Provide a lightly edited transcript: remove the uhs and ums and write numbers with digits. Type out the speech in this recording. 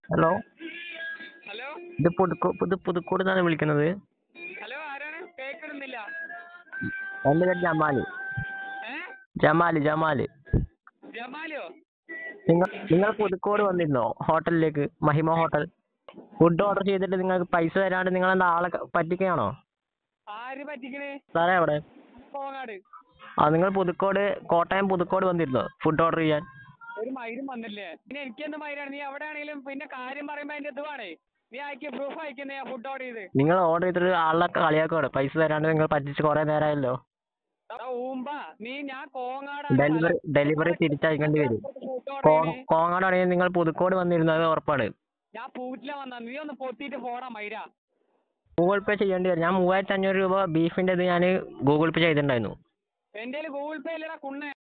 Hello, hello ഇത് പുതുക്കോട് നിന്നാണ് വിളിക്കുന്നത്. ഹലോ ആരാണ്? കേൾക്കുന്നില്ല. എൻ്റെ പേര് ജമാല്. ഏ ജമാല്. ജമാലോ? നിങ്ങൾ പുതുക്കോട് വന്നിരുന്നോ ഹോട്ടലിലേക്ക്, മഹിമ ഹോട്ടൽ? ഫുഡ് ഓർഡർ ചെയ്തിട്ട് നിങ്ങൾക്ക് പൈസ തരാണ്ട് നിങ്ങൾ എന്താ ആളെ പറ്റിക്കുകയാണോ? ആര് പറ്റിക്കണേ? സാറേ എവിടെ? കോങ്ങാട്. നിങ്ങൾ കോട്ടയം പുതുക്കോട് വന്നിരുന്നോ ഫുഡ് ഓർഡർ ചെയ്യാൻ? ഒരു മയിലും വന്നില്ലേ? പിന്നെ എനിക്കെന്ത് മയിലാണ്? നീ എവിടെ ആണെങ്കിലും പിന്നെ കാര്യം പറയുമ്പോ അതിന്റെ ഇത് വേണേ. നീ അയക്ക് പ്രൂഫ് അയക്കുന്നേ ഫുഡ് ഓർഡർ ചെയ്ത്. നിങ്ങൾ ഓർഡർ ചെയ്തിട്ട് ആളെ കളിയാക്കുവാണ്, പൈസ തരാണ്ട് നിങ്ങൾ പറ്റിച്ച് കുറേ നേരമായല്ലോ. ഊമ്പ ഞാൻ കോങ്ങാടാണ് സ്ഥലം. ഡെലിവറി തിരിച്ചയക്കേണ്ടി വരും. ഫുഡ് ഓർഡർ ചെയ്യണേ. കോങ്ങാടാണെങ്കിൽ നിങ്ങൾ പുതുക്കോട് വന്നിരുന്നത് ഉറപ്പാണ്. ഞാൻ പൂറ്റില വന്ന നീ ഒന്ന് പൊത്തിയിട്ട് പോടാ മൈര. ഗൂഗിൾ പേ ചെയ്യേണ്ടി വരും. ഞാൻ 3500 രൂപ ബീഫിൻ്റെ ഇത് ഞാൻ ഗൂഗിൾ പേ ചെയ്തിട്ടുണ്ടായിരുന്നു. എന്റെ ഗൂഗിൾ പേ ഇല്ലടാ കുണ്ണേ.